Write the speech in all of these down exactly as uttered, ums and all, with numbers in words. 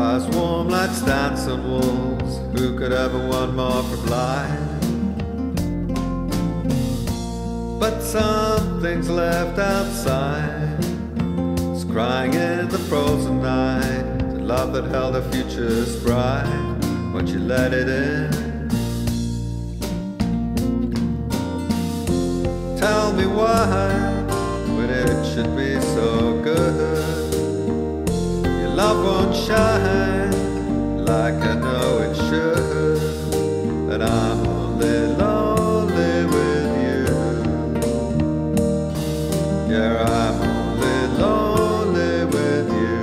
Stars warm like dancing walls. Who could ever want more from life? But something's left outside. It's crying in the frozen night. The love that held our futures bright. Won't you let it in? Tell me why, when it should be so good, your love won't shine like I know it should. And I'm only lonely with you. Yeah, I'm only lonely with you.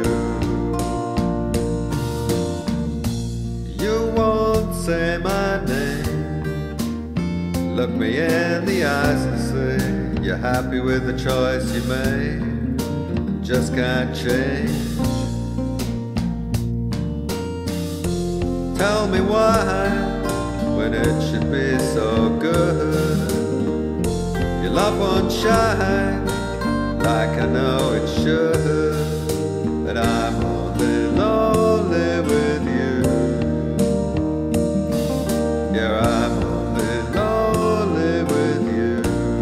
You won't say my name. Look me in the eyes and say you're happy with the choice you made and just can't change. Tell me why, when it should be so good, your love won't shine like I know it should. That I'm only lonely with you. Yeah, I'm only lonely with you.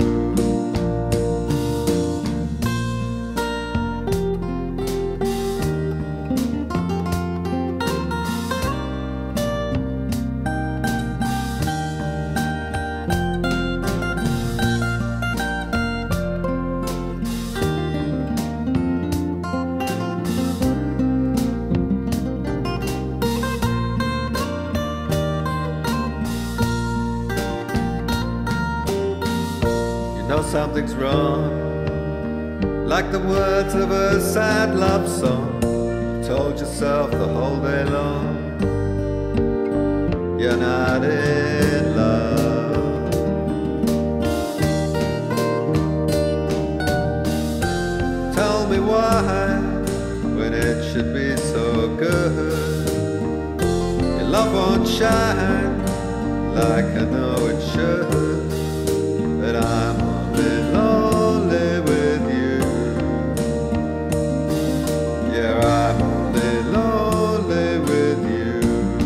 Know something's wrong, like the words of a sad love song. You told yourself the whole day long you're not in love. Tell me why, when it should be so good, your love won't shine like I know it should. But I'm only lonely with you. Yeah, I'm only lonely with you.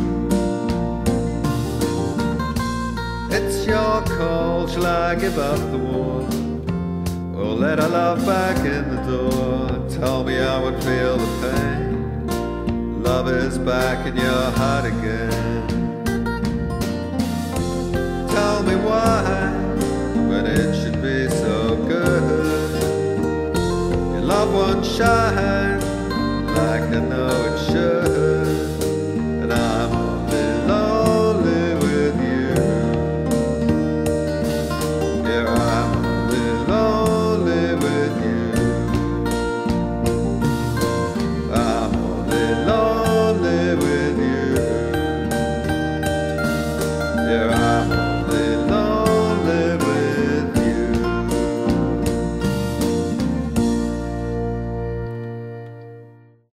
It's your call, shall I give up the war, or let our love back in the door? Tell me I would feel the pain. Love is back in your heart again. Tell me why, when it should be so good, your love won't shine like I know it should.